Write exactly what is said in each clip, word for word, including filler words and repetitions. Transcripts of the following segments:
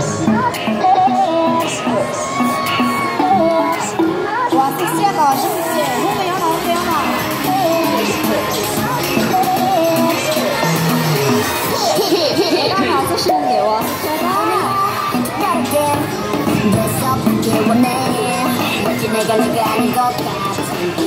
哇，섹시하다, 섹시해. 호흡이 하나, 호흡이 하나. 내가 가서 쉬는데 와, 섹시하다. 내가 원해. 왠지 내가 내가 아닌 것 같은데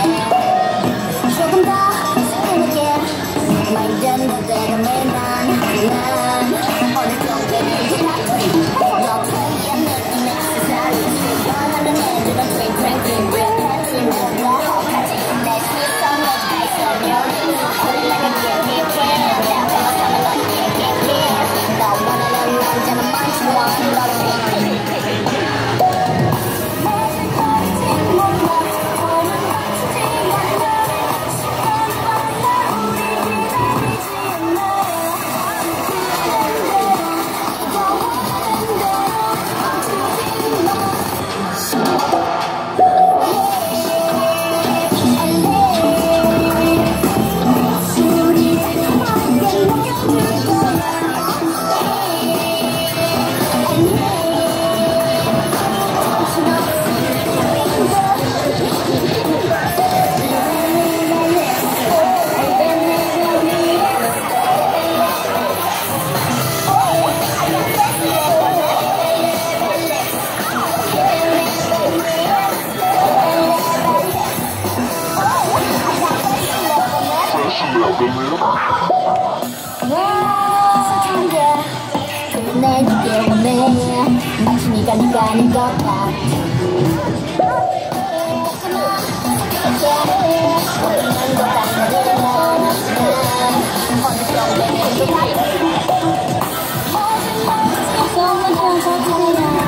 조금 더 힘있게 말든 그대로 매난 난 어느 정도인지 너의 느낌에 세상을 원하는 애들은 트윙 트윙 트윙 트윙 모두 혹하지 내 시선을 다있으면 흘러가게 게 내가 못하면 너는 게 너 원하는 남자는 많지 원 너를 내게 원해 당신이가 네가 아닌 것 같아 모르는 것 같아 어느 정도인지 소문 좀 써주세요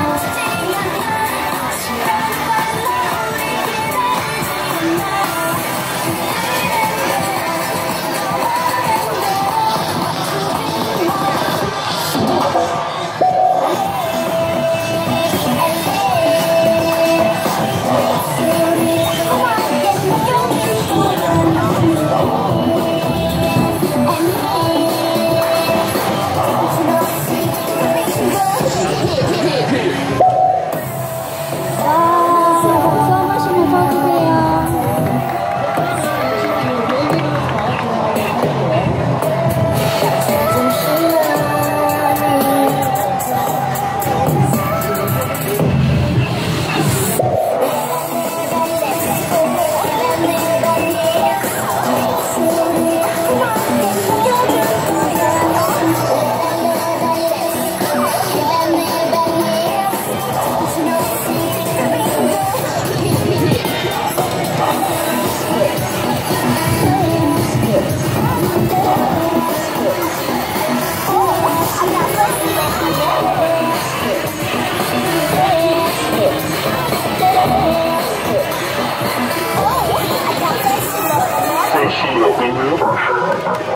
She